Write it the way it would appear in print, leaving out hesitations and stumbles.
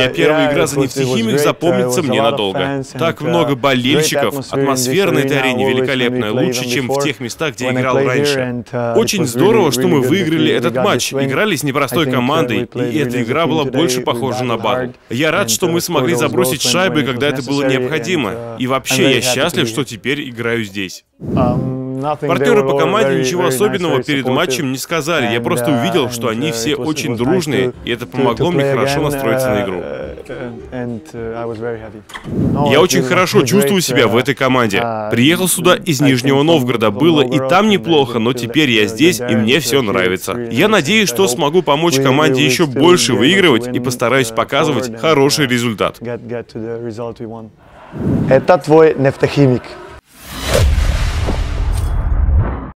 Моя первая игра за «Нефтехимик» запомнится мне надолго. Так много болельщиков, атмосфера на этой арене великолепная, лучше, чем в тех местах, где играл раньше. Очень здорово, что мы выиграли этот матч. Играли с непростой командой, и эта игра была больше похожа на батл. Я рад, что мы смогли забросить шайбы, когда это было необходимо. И вообще, я счастлив, что теперь играю здесь. Партнеры по команде ничего особенного перед матчем не сказали. Я просто увидел, что они все очень дружные, и это помогло мне хорошо настроиться на игру. Я очень хорошо чувствую себя в этой команде. Приехал сюда из Нижнего Новгорода. Было и там неплохо, но теперь я здесь, и мне все нравится. Я надеюсь, что смогу помочь команде еще больше выигрывать и постараюсь показывать хороший результат. Это твой «Нефтехимик».